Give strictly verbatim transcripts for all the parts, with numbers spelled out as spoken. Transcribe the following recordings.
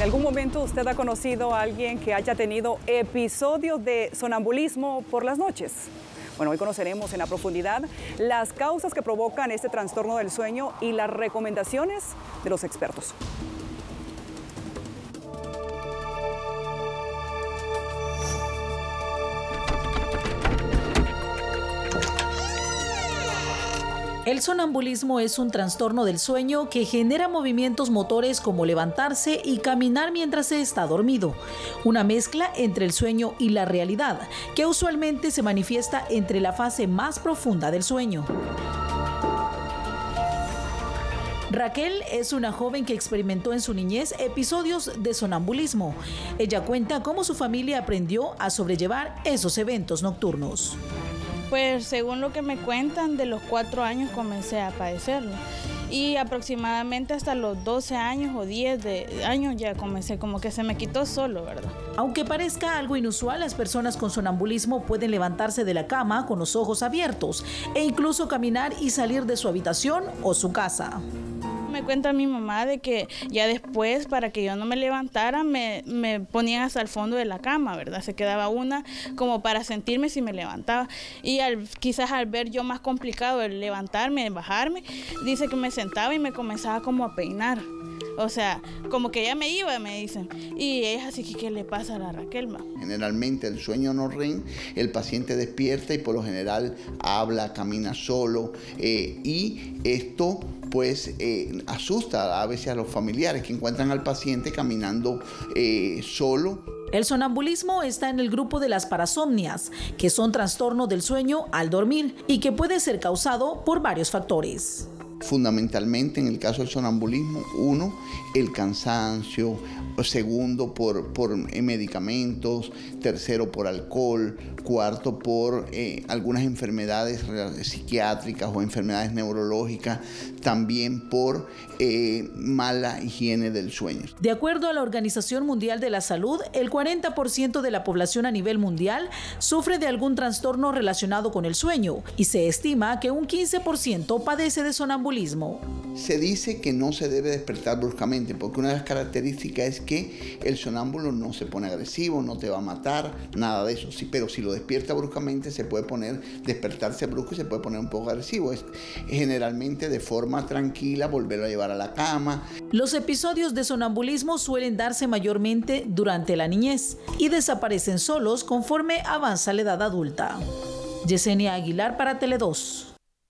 ¿Algún momento usted ha conocido a alguien que haya tenido episodios de sonambulismo por las noches? Bueno, hoy conoceremos en la profundidad las causas que provocan este trastorno del sueño y las recomendaciones de los expertos. El sonambulismo es un trastorno del sueño que genera movimientos motores como levantarse y caminar mientras se está dormido. Una mezcla entre el sueño y la realidad, que usualmente se manifiesta entre la fase más profunda del sueño. Raquel es una joven que experimentó en su niñez episodios de sonambulismo. Ella cuenta cómo su familia aprendió a sobrellevar esos eventos nocturnos. Pues según lo que me cuentan, de los cuatro años comencé a padecerlo y aproximadamente hasta los doce años o diez de años ya comencé, como que se me quitó solo, ¿verdad? Aunque parezca algo inusual, las personas con sonambulismo pueden levantarse de la cama con los ojos abiertos e incluso caminar y salir de su habitación o su casa. Me cuenta mi mamá de que ya después, para que yo no me levantara, me, me ponían hasta el fondo de la cama, ¿verdad? Se quedaba una como para sentirme si me levantaba. Y al, quizás al ver yo más complicado el levantarme, el bajarme, dice que me sentaba y me comenzaba como a peinar. O sea, como que ya me iba, me dicen. Y es así que, ¿qué le pasa a la Raquel, ma? Generalmente el sueño no R E M, el paciente despierta y por lo general habla, camina solo eh, y esto pues eh, asusta a veces a los familiares que encuentran al paciente caminando eh, solo. El sonambulismo está en el grupo de las parasomnias, que son trastornos del sueño al dormir y que puede ser causado por varios factores. Fundamentalmente en el caso del sonambulismo, uno, el cansancio, segundo por, por medicamentos, tercero por alcohol, cuarto por eh, algunas enfermedades psiquiátricas o enfermedades neurológicas, también por eh, mala higiene del sueño. De acuerdo a la Organización Mundial de la Salud, el cuarenta por ciento de la población a nivel mundial sufre de algún trastorno relacionado con el sueño y se estima que un quince por ciento padece de sonambulismo. Se dice que no se debe despertar bruscamente porque una de las características es que el sonámbulo no se pone agresivo, no te va a matar, nada de eso. Sí, pero si lo despierta bruscamente se puede poner, despertarse brusco y se puede poner un poco agresivo. Es generalmente de forma tranquila volverlo a llevar a la cama. Los episodios de sonambulismo suelen darse mayormente durante la niñez y desaparecen solos conforme avanza la edad adulta. Yesenia Aguilar para Tele dos.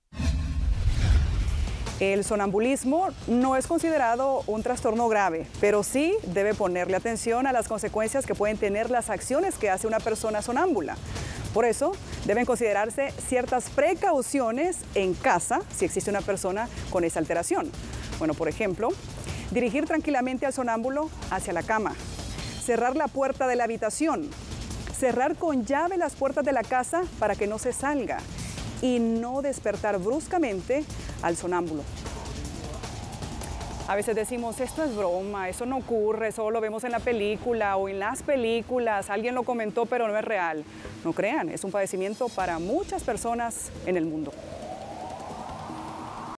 El sonambulismo no es considerado un trastorno grave, pero sí debe ponerle atención a las consecuencias que pueden tener las acciones que hace una persona sonámbula. Por eso, deben considerarse ciertas precauciones en casa si existe una persona con esa alteración. Bueno, por ejemplo, dirigir tranquilamente al sonámbulo hacia la cama, cerrar la puerta de la habitación, cerrar con llave las puertas de la casa para que no se salga y no despertar bruscamente al sonámbulo. A veces decimos, esto es broma, eso no ocurre, solo lo vemos en la película o en las películas, alguien lo comentó pero no es real. No crean, es un padecimiento para muchas personas en el mundo.